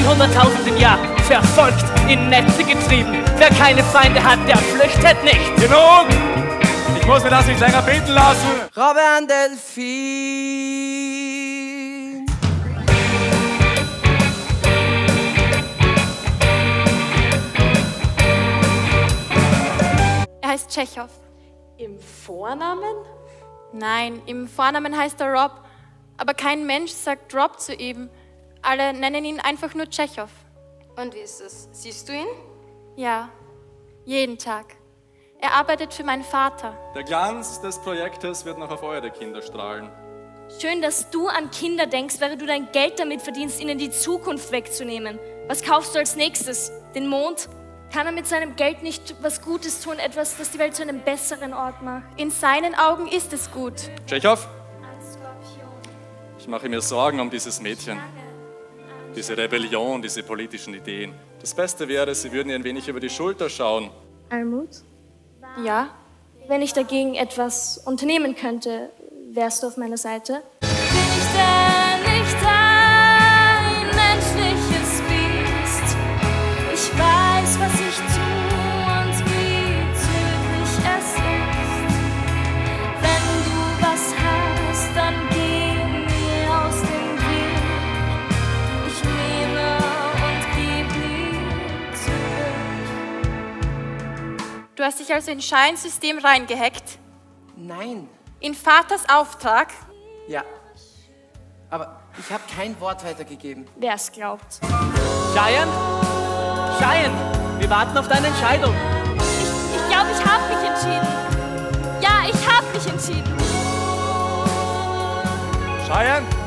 100.000 im Jahr, verfolgt, in Netze getrieben. Wer keine Feinde hat, der flüchtet nicht. Genug! Ich muss mir das nicht länger beten lassen. Robin Delfin. Er heißt Tschechow. Im Vornamen? Nein, im Vornamen heißt er Rob. Aber kein Mensch sagt Rob zu ihm. Alle nennen ihn einfach nur Tschechow. Und wie ist es? Siehst du ihn? Ja, jeden Tag. Er arbeitet für meinen Vater. Der Glanz des Projektes wird noch auf eure Kinder strahlen. Schön, dass du an Kinder denkst, während du dein Geld damit verdienst, ihnen die Zukunft wegzunehmen. Was kaufst du als nächstes? Den Mond? Kann er mit seinem Geld nicht was Gutes tun, etwas, das die Welt zu einem besseren Ort macht? In seinen Augen ist es gut. Tschechow, ich mache mir Sorgen um dieses Mädchen. Diese Rebellion, diese politischen Ideen. Das Beste wäre, sie würden ihr ein wenig über die Schulter schauen. Almut? Ja? Wenn ich dagegen etwas unternehmen könnte, wärst du auf meiner Seite? Bin ich denn nicht ein menschliches Biest? Ich weiß, was ich tue und wie tödlich es ist. Wenn du was hast, dann geh mir aus dem Weg. Ich nehme und geb nie zurück. Du hast dich also in Shines System reingehackt? Nein. In Vaters Auftrag? Ja. Aber ich habe kein Wort weitergegeben. Wer es glaubt. Cheyenne? Cheyenne, wir warten auf deine Entscheidung. Ich glaube, ich habe mich entschieden. Ja, ich habe mich entschieden. Cheyenne?